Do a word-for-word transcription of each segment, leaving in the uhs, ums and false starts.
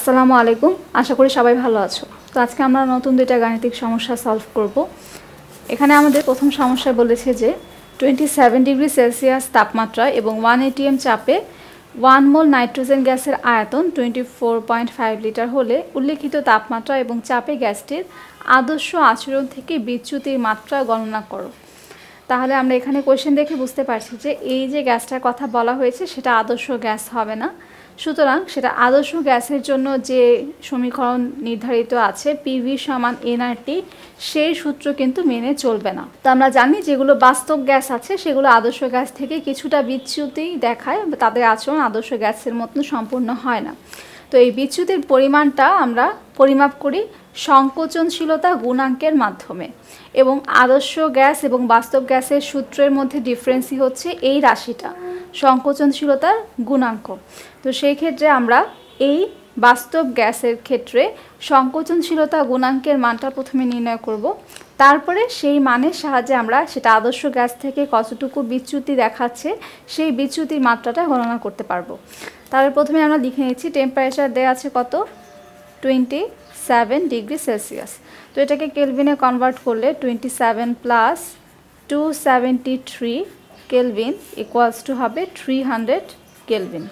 আসসালামু আলাইকুম, আশা করি সবাই ভালো আছো। তো আজকে আমরা নতুন দুইটা গাণিতিক সমস্যা সলভ করব। এখানে আমাদের প্রথম সমস্যায় বলেছে যে টোয়েন্টি সেভেন ডিগ্রি সেলসিয়াস তাপমাত্রা এবং ওয়ান এটিএম চাপে ওয়ান মোল নাইট্রোজেন গ্যাসের আয়তন twenty four point five litre হলে উল্লেখিত তাপমাত্রা এবং চাপে গ্যাসটির আদর্শ আচরণ থেকে বিচ্যুতির মাত্রা গণনা করো। তাহলে আমরা এখানে কোয়েশ্চেন দেখে বুঝতে পারছি যে এই যে গ্যাসটার কথা বলা হয়েছে সেটা আদর্শ গ্যাস হবে না, সুতরাং সেটা আদর্শ গ্যাসের জন্য যে সমীকরণ নির্ধারিত আছে পিভি সমান এনআরটি, সেই সূত্র কিন্তু মেনে চলবে না। তো আমরা জানি যেগুলো বাস্তব গ্যাস আছে সেগুলো আদর্শ গ্যাস থেকে কিছুটা বিচ্যুতি দেখায়, তাদের আচরণ আদর্শ গ্যাসের মতন সম্পূর্ণ হয় না। তো এই বিচ্যুতির পরিমাণটা আমরা পরিমাপ করি সংকোচনশীলতা গুণাঙ্কের মাধ্যমে, এবং আদর্শ গ্যাস এবং বাস্তব গ্যাসের সূত্রের মধ্যে ডিফারেন্সই হচ্ছে এই রাশিটা, সংকোচনশীলতার গুণাঙ্ক। তো সেই ক্ষেত্রে আমরা এই বাস্তব গ্যাসের ক্ষেত্রে সংকোচনশীলতা গুণাঙ্কের মানটা প্রথমে নির্ণয় করব, তারপরে সেই মানের সাহায্যে আমরা সেটা আদর্শ গ্যাস থেকে কতটুকু বিচ্যুতি দেখাচ্ছে সেই বিচ্যুতির মাত্রাটা গণনা করতে পারবো। তাহলে প্রথমে আমরা লিখে নিচ্ছি টেম্পারেচার দেওয়া আছে কত, টোয়েন্টি সেভেন ডিগ্রি সেলসিয়াস। তো এটাকে কেলভিনে কনভার্ট করলে twenty seven plus two seventy three kelvin equals to হবে থ্রি হান্ড্রেড কেলভিন।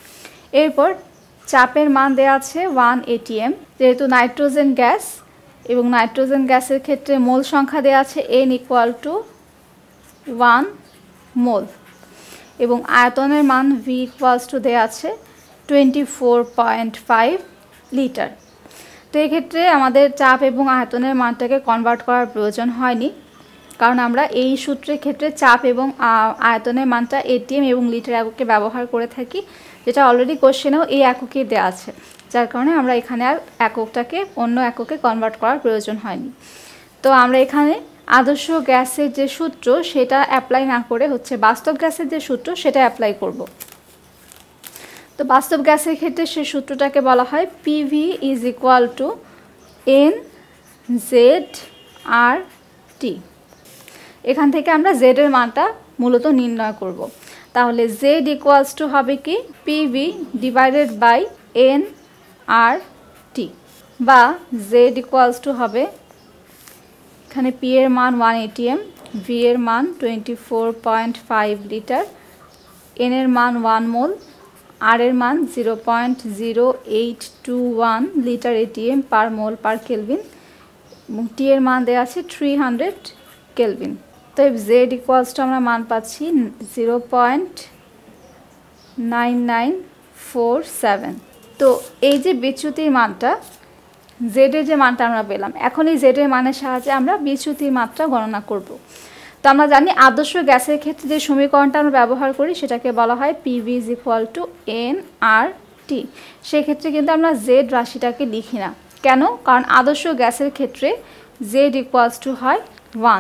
এরপর চাপের মান দেওয়া আছে ওয়ান এটিএম, যেহেতু নাইট্রোজেন গ্যাস এবং নাইট্রোজেন গ্যাসের ক্ষেত্রে মোল সংখ্যা দেওয়া আছে N equal to one mole, এবং আয়তনের মান ভি ইকুয়ালস টু দেওয়া আছে twenty four point five litre. তো এক্ষেত্রে আমাদের চাপ এবং আয়তনের মানটাকে কনভার্ট করার প্রয়োজন হয়নি, কারণ আমরা এই সূত্রের ক্ষেত্রে চাপ এবং আয়তনের মানটা এটিএম এবং লিটার এককে ব্যবহার করে থাকি, যেটা অলরেডি কোশ্চেনেও এই এককেই দেওয়া আছে, যার কারণে আমরা এখানে আর এককটাকে অন্য এককে কনভার্ট করার প্রয়োজন হয়নি। তো আমরা এখানে আদর্শ গ্যাসের যে সূত্র সেটা অ্যাপ্লাই না করে হচ্ছে বাস্তব গ্যাসের যে সূত্র সেটা অ্যাপ্লাই করব। তো বাস্তব গ্যাসের ক্ষেত্রে সেই সূত্রটাকে বলা হয় PV is equal to N Z R T. এখান থেকে আমরা জেড এর মানটা মূলত নির্ণয় করব। তাহলে জেড ইকুয়ালস টু হবে কি PV divided by N R T, বা জেড ইকুয়ালস টু হবে এখানে পি এর মান ওয়ান এটিএম, ভি এর মান twenty four point five litre, N এর মান ওয়ান মোল, আর এর মান zero point zero eight two one litre ATM per mole per kelvin, এবং টি এর মান দেওয়া আছে থ্রি হান্ড্রেড কেলভিন। তো জেড ইকুয়ালস টু আমরা মান পাচ্ছি zero point nine nine four seven. তো এই যে বিচ্যুতির মানটা, জেডের যে মানটা আমরা পেলাম, এখন এই জেডের মানের সাহায্যে আমরা বিচ্যুতির মাত্রা গণনা করব। তো আমরা জানি আদর্শ গ্যাসের ক্ষেত্রে যে সমীকরণটা আমরা ব্যবহার করি সেটাকে বলা হয় PV is equal to N R T. সেক্ষেত্রে কিন্তু আমরা জেড রাশিটাকে লিখি না, কেন? কারণ আদর্শ গ্যাসের ক্ষেত্রে জেড ইকুয়ালস টু হয় ওয়ান।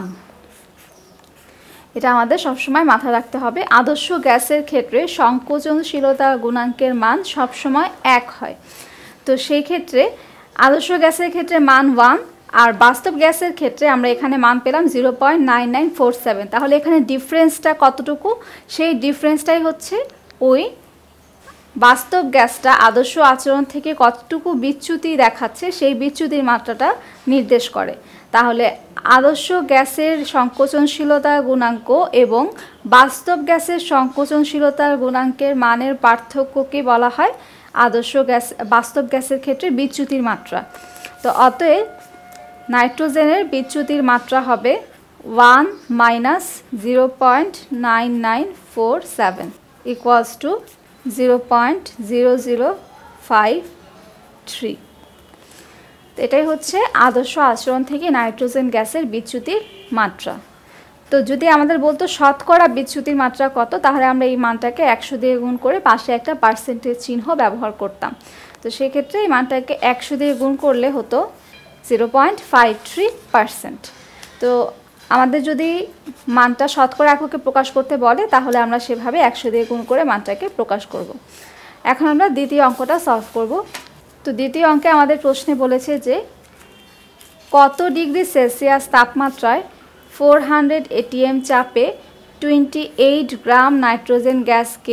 এটা আমাদের সবসময় মাথায় রাখতে হবে। আদর্শ গ্যাসের ক্ষেত্রে সংকোচনশীলতা গুণাঙ্কের মান সবসময় এক হয়। তো সেই ক্ষেত্রে আদর্শ গ্যাসের ক্ষেত্রে মান ওয়ান, আর বাস্তব গ্যাসের ক্ষেত্রে আমরা এখানে মান পেলাম zero point nine nine four seven. তাহলে এখানে ডিফারেন্সটা কতটুকু? সেই ডিফারেন্সটাই হচ্ছে ওই বাস্তব গ্যাসটা আদর্শ আচরণ থেকে কতটুকু বিচ্যুতি দেখাচ্ছে সেই বিচ্যুতির মাত্রাটা নির্দেশ করে। তাহলে আদর্শ গ্যাসের সংকোচনশীলতার গুণাঙ্ক এবং বাস্তব গ্যাসের সংকোচনশীলতার গুণাঙ্কের মানের পার্থক্যকে বলা হয় আদর্শ গ্যাস বাস্তব গ্যাসের ক্ষেত্রে বিচ্যুতির মাত্রা। তো অতএব নাইট্রোজেনের বিচ্যুতির মাত্রা হবে one minus zero point nine nine four seven equals to zero point zero zero five three. এটাই হচ্ছে আদর্শ আচরণ থেকে নাইট্রোজেন গ্যাসের বিচ্যুতির মাত্রা। তো যদি আমাদের বলতো শতকরা বিচ্যুতির মাত্রা কত, তাহলে আমরা এই মানটাকে একশো দিয়ে গুণ করে পাশে একটা পার্সেন্টেজ চিহ্ন ব্যবহার করতাম। তো সেক্ষেত্রে এই মানটাকে একশো দিয়ে গুণ করলে হতো zero point five three percent. তো আমাদের যদি মানটা শতকরা এককে প্রকাশ করতে বলে তাহলে আমরা সেভাবে একশো দিয়ে গুণ করে মানটাকে প্রকাশ করব। এখন আমরা দ্বিতীয় অঙ্কটা সলভ করব। তো দ্বিতীয় অঙ্কে আমাদের প্রশ্নে বলেছে যে কত ডিগ্রি সেলসিয়াস তাপমাত্রায় ফোর হান্ড্রেড এটিএম চাপে টোয়েন্টি এইট গ্রাম নাইট্রোজেন গ্যাসকে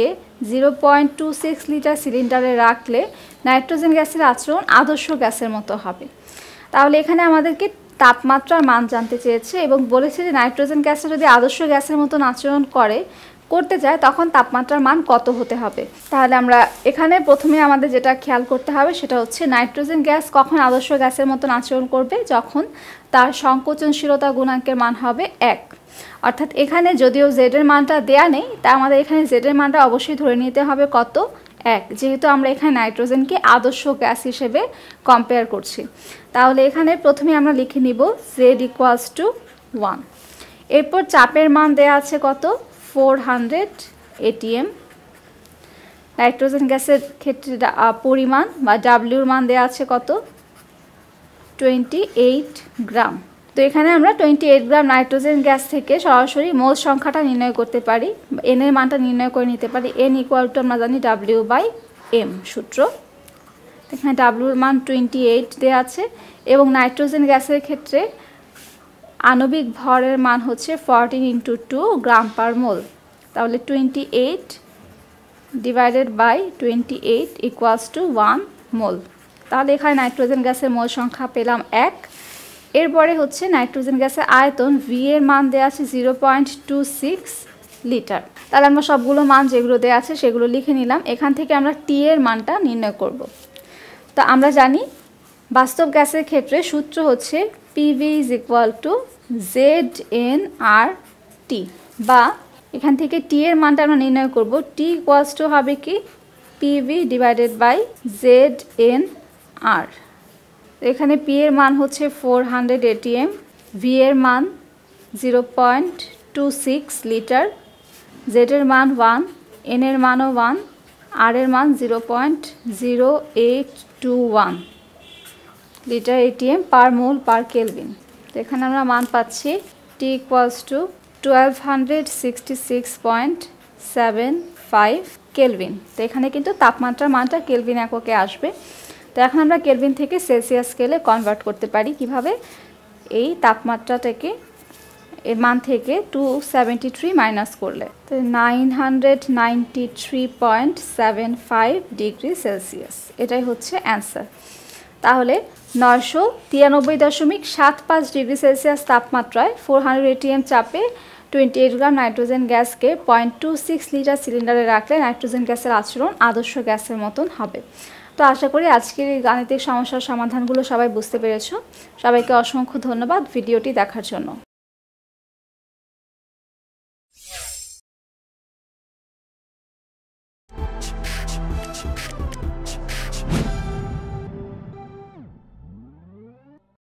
zero point two six litre সিলিন্ডারে রাখলে নাইট্রোজেন গ্যাসের আচরণ আদর্শ গ্যাসের মতো হবে। তাহলে এখানে আমাদেরকে তাপমাত্রার মান জানতে চেয়েছে এবং বলেছে যে নাইট্রোজেন গ্যাসটা যদি আদর্শ গ্যাসের মতন আচরণ করে করতে যায় তখন তাপমাত্রার মান কত হতে হবে। তাহলে আমরা এখানে প্রথমে আমাদের যেটা খেয়াল করতে হবে সেটা হচ্ছে নাইট্রোজেন গ্যাস কখন আদর্শ গ্যাসের মতন আচরণ করবে, যখন তার সংকোচনশীলতা গুণাঙ্কের মান হবে এক। অর্থাৎ এখানে যদিও জেডের মানটা দেয়া নেই, তা আমাদের এখানে জেডের মানটা অবশ্যই ধরে নিতে হবে কত, এক, যেহেতু আমরা এখানে নাইট্রোজেনকে আদর্শ গ্যাস হিসেবে কম্পেয়ার করছি। তাহলে এখানে প্রথমে আমরা লিখে নিব জেড ইকুয়ালস টু ওয়ান। এরপর চাপের মান দেয়া আছে কত, ফোর হান্ড্রেড এটিএম। নাইট্রোজেন গ্যাসের ক্ষেত্রে পরিমাণ বা ডাব্লিউর মান দেওয়া আছে কত, টোয়েন্টি এইট গ্রাম। তো এখানে আমরা twenty eight gram nitrogen gas থেকে সরাসরি মোল সংখ্যাটা নির্ণয় করতে পারি, এন এর মানটা নির্ণয় করে নিতে পারি। এন ইকুয়াল টু আমরা জানি ডাব্লিউ বাই এম সূত্র। এখানে ডাব্লিউর মান টোয়েন্টি এইট দেওয়া আছে এবং নাইট্রোজেন গ্যাসের ক্ষেত্রে আণবিক ভরের মান হচ্ছে fourteen into two gram per mole. তাহলে twenty eight divided by twenty eight equals to one mole. তাহলে এখানে নাইট্রোজেন গ্যাসের মোল সংখ্যা পেলাম এক। এরপরে হচ্ছে নাইট্রোজেন গ্যাসের আয়তন, ভি এর মান দেওয়া আছে zero point two six litre. তাহলে আমরা সবগুলো মান যেগুলো দেওয়া আছে সেগুলো লিখে নিলাম। এখান থেকে আমরা টি এর মানটা নির্ণয় করব। তো আমরা জানি বাস্তব গ্যাসের ক্ষেত্রে সূত্র হচ্ছে PV is equal to Z N R T, বা এখান থেকে টি এর মানটা আমরা নির্ণয় করব। টি ইকুয়ালস টু হবে কি PV divided by Z N R. এখানে পি এর মান হচ্ছে ফোর হান্ড্রেড এটিএম, ভি এর মান zero point two six litre, Z এর মান ওয়ান, এন এর মানও ওয়ান, আর এর মান zero point zero eight two one litre ATM per mole per kelvin. তো এখানে আমরা মান পাচ্ছি T equals to twelve hundred sixty six point seven five kelvin. তো এখানে কিন্তু তাপমাত্রার মানটা কেলভিন এককে আসবে। তো এখন আমরা কেলভিন থেকে সেলসিয়াস স্কেলে কনভার্ট করতে পারি কিভাবে, এই তাপমাত্রাটাকে এর মান থেকে টু সেভেন্টি থ্রি মাইনাস করলে, তো nine hundred ninety three point seven five degree Celsius, এটাই হচ্ছে অ্যান্সার। তাহলে নয়শো তিরানব্বই দশমিক সাত পাঁচ ডিগ্রি সেলসিয়াস তাপমাত্রায় ফোর হান্ড্রেড এটিএম চাপে টোয়েন্টি এইট গ্রাম নাইট্রোজেন গ্যাসকে পয়েন্ট টু সিক্স লিটার সিলিন্ডারে রাখলে নাইট্রোজেন গ্যাসের আচরণ আদর্শ গ্যাসের মতন হবে। তো আশা করি আজকের এই গাণিতিক সমস্যার সমাধানগুলো সবাই বুঝতে পেরেছো। সবাইকে অসংখ্য ধন্যবাদ ভিডিওটি দেখার জন্য।